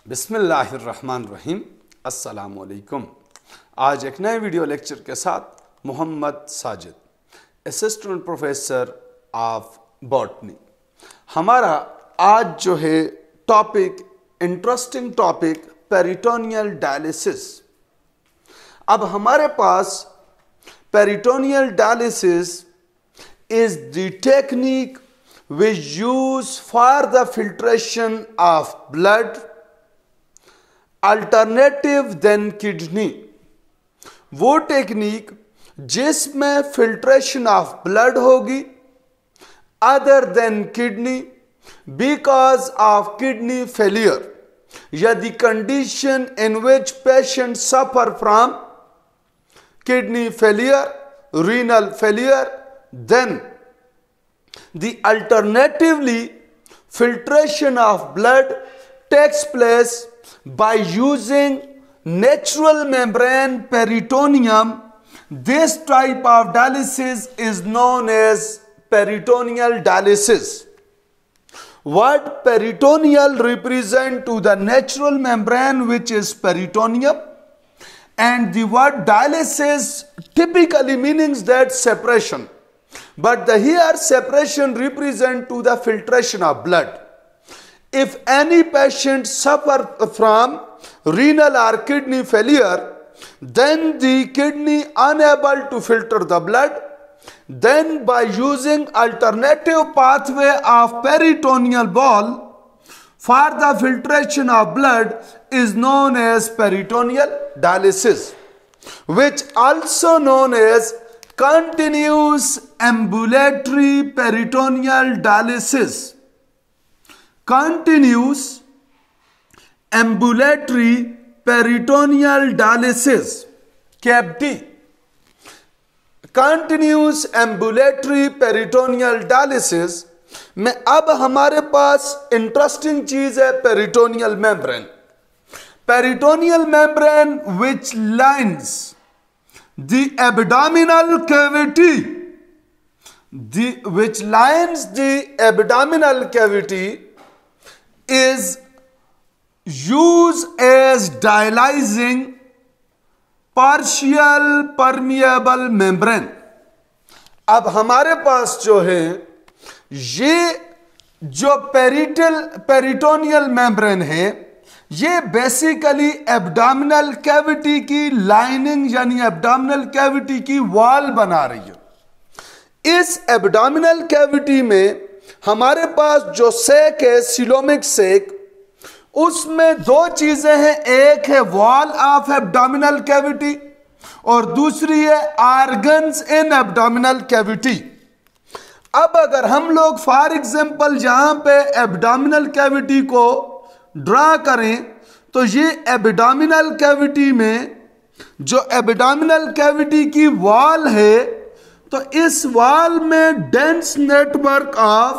बिस्मिल्लाहिर्रहमानिर्रहीम। अस्सलामुअलैकुम। आज एक नए वीडियो लेक्चर के साथ Mohammad Sajid, assistant professor of botany. हमारा आज जो है topic, interesting topic, peritoneal dialysis. अब हमारे पास peritoneal dialysis is the technique which used for the filtration of blood alternative than kidney। वो टेक्निक जिसमें फिल्ट्रेशन ऑफ ब्लड होगी other than kidney because of kidney failure या the condition in which patient suffer from kidney failure, renal failure, then the alternatively filtration of blood takes place by using natural membrane peritoneum. This type of dialysis is known as peritoneal dialysis. Word peritoneal represent to the natural membrane which is peritoneum, and the word dialysis typically means that separation, but the here separation represent to the filtration of blood. If any patient suffer from renal or kidney failure, then the kidney unable to filter the blood, then by using alternative pathway of peritoneal wall for the filtration of blood is known as peritoneal dialysis, which also known as continuous ambulatory peritoneal dialysis. Continuous ambulatory peritoneal dialysis, CAPD। continuous ambulatory peritoneal dialysis में अब हमारे पास interesting चीज है peritoneal membrane. Peritoneal membrane which lines the abdominal cavity, which lines the abdominal cavity is used as dialyzing partial permeable membrane। अब हमारे पास जो है ये जो पेरिटोनियल मेम्ब्रेन है, ये बेसिकली एब्डोमिनल कैविटी की लाइनिंग यानी एब्डोमिनल कैविटी की वॉल बना रही है। इस एब्डोमिनल कैविटी में हमारे पास जो सेक है, सिलोमिक सेक, उसमें दो चीजें हैं। एक है वॉल ऑफ एब्डोमिनल कैविटी और दूसरी है ऑर्गन्स इन एब्डोमिनल कैविटी। अब अगर हम लोग फॉर एग्जांपल यहां पे एब्डोमिनल कैविटी को ड्रा करें तो ये एब्डोमिनल कैविटी में जो एब्डोमिनल कैविटी की वॉल है, तो इस वॉल में dense network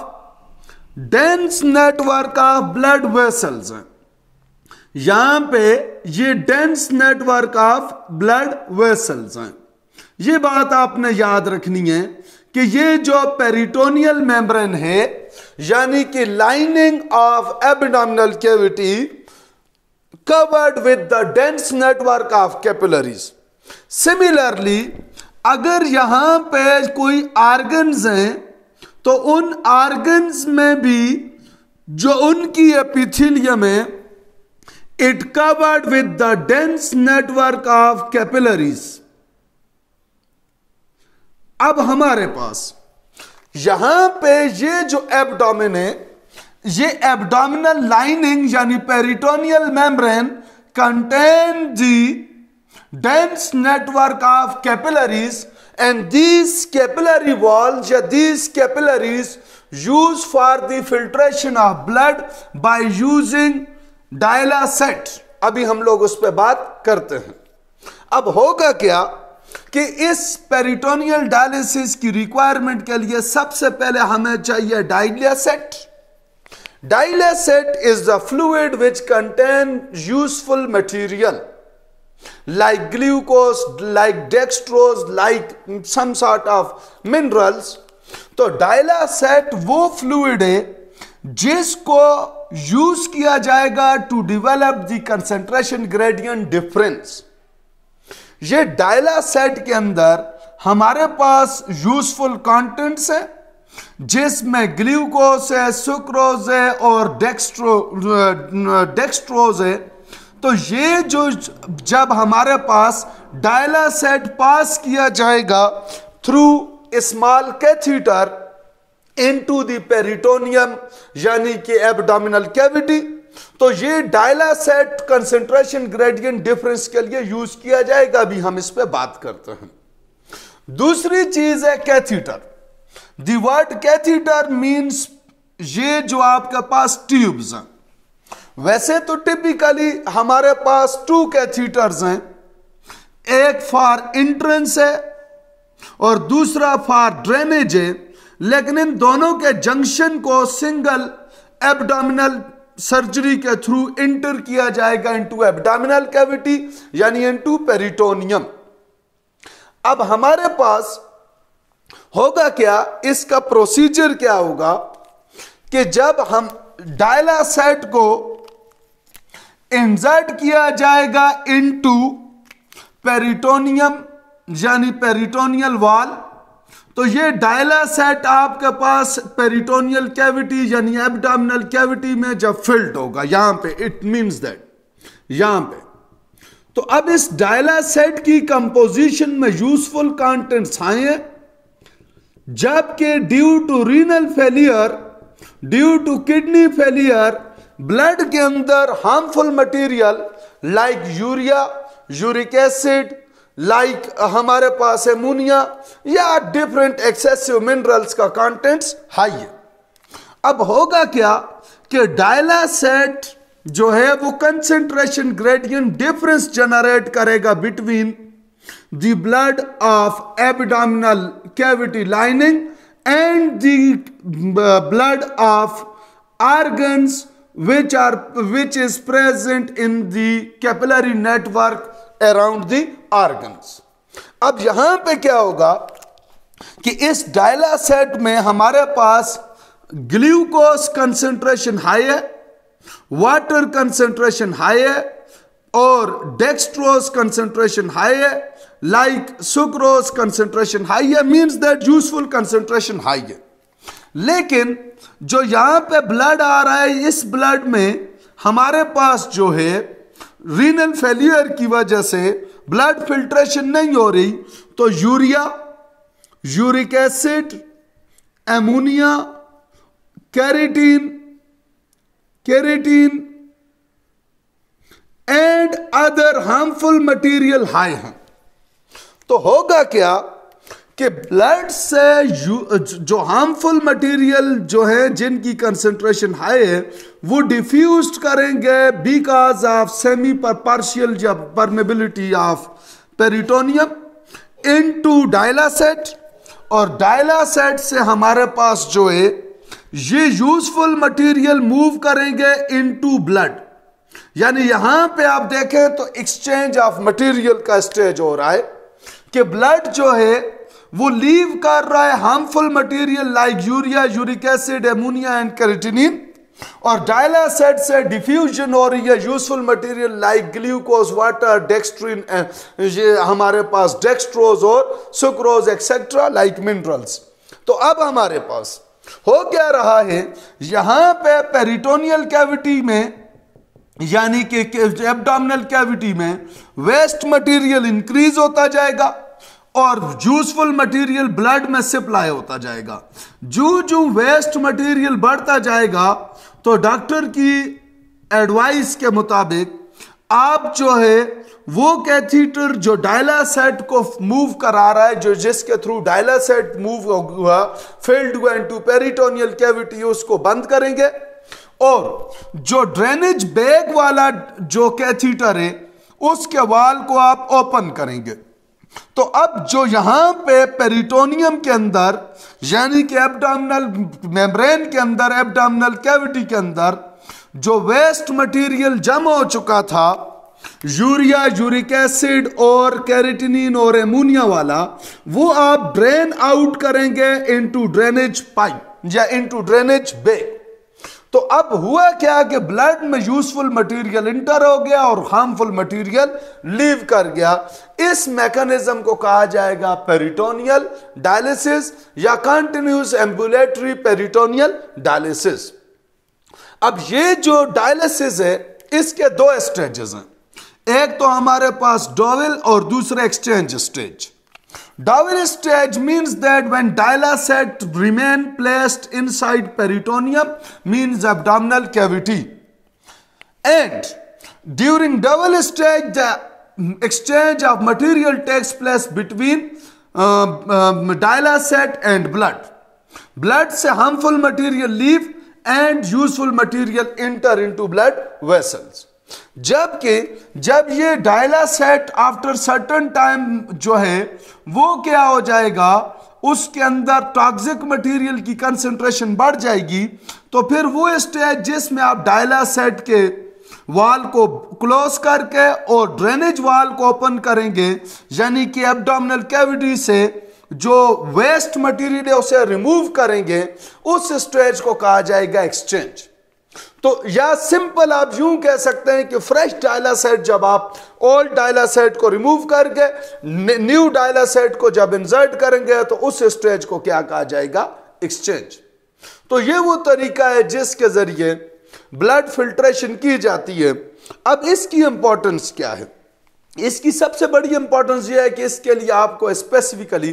of blood vessels हैं। यहां पे ये dense network of blood vessels हैं। ये बात आपने याद रखनी है कि ये जो पेरिटोनियल मेम्ब्रेन है यानी कि lining of abdominal cavity covered with the dense network of capillaries. Similarly अगर यहां पे कोई ऑर्गन्स हैं तो उन ऑर्गन्स में भी जो उनकी एपिथेलियम है, it covered with the dense network of capillaries. अब हमारे पास यहां पे ये जो एब्डोमेन है, ये एब्डोमिनल लाइनिंग यानी peritoneal membrane contain the dense network of capillaries, and these capillary walls या these capillaries used for the filtration of blood by using dialysate। अभी हम लोग उस पर बात करते हैं। अब होगा क्या कि इस पेरिटोनियल डायलिसिस की रिक्वायरमेंट के लिए सबसे पहले हमें चाहिए dialysate. Dialysate is the fluid which contain useful material like glucose, like dextrose, like some sort of minerals। तो डायलिसेट वो फ्लूइड है जिसको यूज किया जाएगा to develop the concentration gradient difference. ये डायलासेट के अंदर हमारे पास यूजफुल कंटेंट्स है जिसमें ग्लूकोज है, सुक्रोज है और डेक्सट्रोज है। तो ये जो जब हमारे पास डायलासेट पास किया जाएगा through small catheter into the peritoneum यानी कि एब्डोमिनल कैविटी, तो ये डायलासेट कंसेंट्रेशन ग्रेडियंट डिफरेंस के लिए यूज किया जाएगा। अभी हम इस पे बात करते हैं। दूसरी चीज है catheter. The word catheter means ये जो आपके पास ट्यूब्स हैं। वैसे तो टिपिकली हमारे पास 2 कैथीटर्स हैं, एक फॉर एंट्रेंस है और दूसरा फॉर ड्रेनेज है, लेकिन इन दोनों के जंक्शन को सिंगल एब्डोमिनल सर्जरी के थ्रू इंटर किया जाएगा इनटू एब्डोमिनल कैविटी यानी इनटू पेरिटोनियम। अब हमारे पास होगा क्या, इसका प्रोसीजर क्या होगा कि जब हम डायलासेट को इंसर्ट किया जाएगा इनटू पेरिटोनियम यानी पेरिटोनियल वॉल, तो ये डायलासेट आपके पास पेरिटोनियल कैविटी यानी एब्डोमिनल कैविटी में जब फिल्ड होगा, यहां पे इट मींस दैट यहां पे, तो अब इस डायलासेट की कंपोजिशन में यूजफुल कंटेंट्स आए हैं, जबकि due to renal failure, due to kidney failure, blood के अंदर harmful material like urea, uric acid, like हमारे पास एमोनिया या डिफरेंट एक्सेसिव मिनरल्स का कंटेंट्स हाई है। अब होगा क्या कि डायलासेट जो है वो कंसेंट्रेशन ग्रेडियंट डिफरेंस जनरेट करेगा between the blood of abdominal cavity lining and the blood of organs which is present in the capillary network around the organs। अब यहां पे क्या होगा कि इस डायलासेट में हमारे पास ग्लूकोज कंसेंट्रेशन हाई है, वाटर कंसेंट्रेशन हाई है और डेक्सट्रोज कंसेंट्रेशन हाई है, लाइक सुक्रोज कंसेंट्रेशन हाई है, means that useful concentration high है। लेकिन जो यहां पे ब्लड आ रहा है, इस ब्लड में हमारे पास जो है रीनल फेलियर की वजह से ब्लड फिल्ट्रेशन नहीं हो रही, तो urea, uric acid, ammonia, creatine and other harmful material high हैं। तो होगा क्या कि ब्लड से जो हार्मफुल मटेरियल जो है जिनकी कंसेंट्रेशन हाई है वो डिफ्यूज करेंगे बिकॉज ऑफ सेमी पार्शियल या permeability of peritoneum into dialysate, और डायलासेट से हमारे पास जो है ये यूजफुल मटेरियल मूव करेंगे इनटू ब्लड। यानी यहां पे आप देखें तो एक्सचेंज ऑफ मटेरियल का स्टेज हो रहा है कि ब्लड जो है वो लीव कर रहा है harmful material like urea, uric acid, ammonia and creatinine, और डायलासेट से डिफ्यूजन हो रही है useful material like glucose, water, dextrin, ये हमारे पास डेक्सट्रोज और सुक्रोज एक्सेट्रा लाइक मिनरल्स। तो अब हमारे पास हो क्या रहा है, यहां पे पेरिटोनियल कैविटी में यानी कि एब्डोमिनल कैविटी में वेस्ट मटेरियल इंक्रीज होता जाएगा और यूजफुल मटेरियल ब्लड में सप्लाई होता जाएगा। जो वेस्ट मटेरियल बढ़ता जाएगा तो डॉक्टर की एडवाइस के मुताबिक आप जो है वो कैथीटर जो डायलासेट को मूव करा रहा है, जो जिसके थ्रू डायलासेट मूव हुआ फिल्ड हुआ इनटू पेरिटोनियल कैविटी, उसको बंद करेंगे, और जो ड्रेनेज बैग वाला जो कैथीटर है उसके वाल को आप ओपन करेंगे। तो अब जो यहां पे पेरिटोनियम के अंदर यानी कि एब्डोमिनल मेम्ब्रेन के अंदर, एब्डोमिनल कैविटी के अंदर जो वेस्ट मटेरियल जमा हो चुका था, यूरिया, यूरिक एसिड और कैरेटिनिन और एमोनिया वाला, वो आप ड्रेन आउट करेंगे इनटू ड्रेनेज पाइप या इनटू ड्रेनेज बैग। तो अब हुआ क्या कि ब्लड में यूजफुल मटेरियल इंटर हो गया और हार्मफुल मटेरियल लीव कर गया। इस मैकेनिज्म को कहा जाएगा पेरिटोनियल डायलिसिस या कंटिन्यूस एम्बुलेटरी पेरिटोनियल डायलिसिस। अब ये जो डायलिसिस है इसके दो स्टेजेस हैं, एक तो हमारे पास डॉवेल और दूसरा exchange stage. Dowel stage means that when dialysate remain placed inside peritoneum, means abdominal cavity, and during Dowel stage the exchange of material takes place between dialysate and blood. Blood से harmful material leave and useful material enter into blood vessels. जबकि जब ये डायलासेट after certain time जो है वो क्या हो जाएगा, उसके अंदर टॉक्सिक मटेरियल की कंसंट्रेशन बढ़ जाएगी, तो फिर वो स्टेज जिसमें आप डायलासेट के वाल को क्लोज करके और ड्रेनेज वाल को ओपन करेंगे, यानी कि एब्डोमिनल कैविटी से जो वेस्ट मटेरियल है उसे रिमूव करेंगे, उस स्टेज को कहा जाएगा एक्सचेंज। तो या सिंपल आप यूं कह सकते हैं कि फ्रेश डायलासेट जब आप ओल्ड डायलासेट को रिमूव करके न्यू डायलासेट को जब इंसर्ट करेंगे तो उस स्टेज को क्या कहा जाएगा, एक्सचेंज। तो ये वो तरीका है जिसके जरिए ब्लड फिल्ट्रेशन की जाती है। अब इसकी इंपॉर्टेंस क्या है? इसकी सबसे बड़ी इंपॉर्टेंस ये है कि इसके लिए आपको स्पेसिफिकली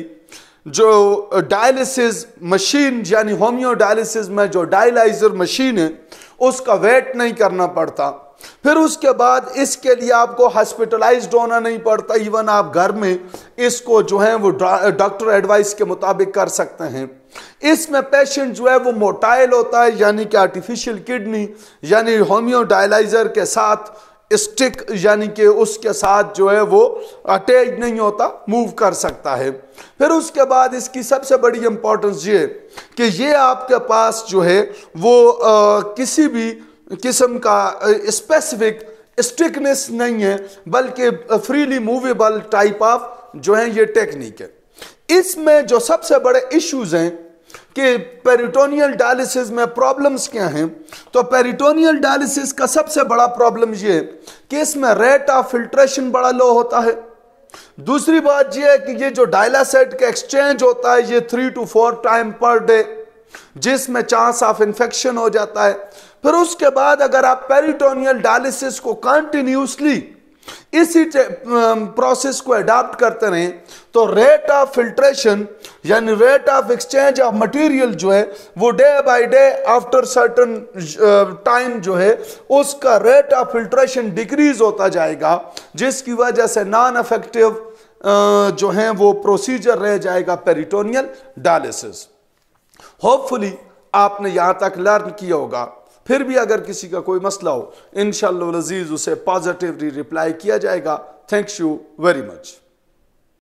जो डायलिसिस मशीन यानी होम्यो डायलिसिस में जो डायलाइजर मशीन है उसका वेट नहीं करना पड़ता। फिर उसके बाद इसके लिए आपको हॉस्पिटलाइज्ड होना नहीं पड़ता, इवन आप घर में इसको जो है वो डॉक्टर एडवाइस के मुताबिक कर सकते हैं। इसमें पेशेंट जो है वो मोटाइल होता है, यानी कि आर्टिफिशियल किडनी यानी होम्यो डायलाइजर के साथ स्टिक यानी कि उसके साथ जो है वो अटैच नहीं होता, मूव कर सकता है। फिर उसके बाद इसकी सबसे बड़ी इंपॉर्टेंस ये कि ये आपके पास जो है वो किसी भी किस्म का स्पेसिफिक स्टिकनेस नहीं है, बल्कि फ्रीली मूवेबल टाइप ऑफ जो है ये टेक्निक है। इसमें जो सबसे बड़े इश्यूज हैं कि पेरिटोनियल डायलिसिस में प्रॉब्लम्स क्या हैं, तो पेरिटोनियल डायलिसिस का सबसे बड़ा प्रॉब्लम ये कि इसमें रेट ऑफ फिल्ट्रेशन बड़ा लो होता है। दूसरी बात यह है कि ये जो डायलासेट का एक्सचेंज होता है ये 3 to 4 टाइम पर डे, जिसमें चांस ऑफ इन्फेक्शन हो जाता है। फिर उसके बाद अगर आप पेरिटोनियल डायलिसिस को कंटिन्यूसली इसी प्रोसेस को अडॉप्ट करते रहें तो रेट ऑफ फिल्ट्रेशन यानी rate of exchange of material जो है वो day by day after certain time जो है उसका रेट ऑफ फिल्ट्रेशन डिक्रीज होता जाएगा, जिसकी वजह से नॉन इफेक्टिव जो है वो प्रोसीजर रह जाएगा पेरिटोनियल डायलिसिस। होपफुली आपने यहां तक लर्न किया होगा। फिर भी अगर किसी का कोई मसला हो इंशाअल्लाह अज़ीज़ उसे पॉजिटिवली रिप्लाई किया जाएगा। Thanks you very much.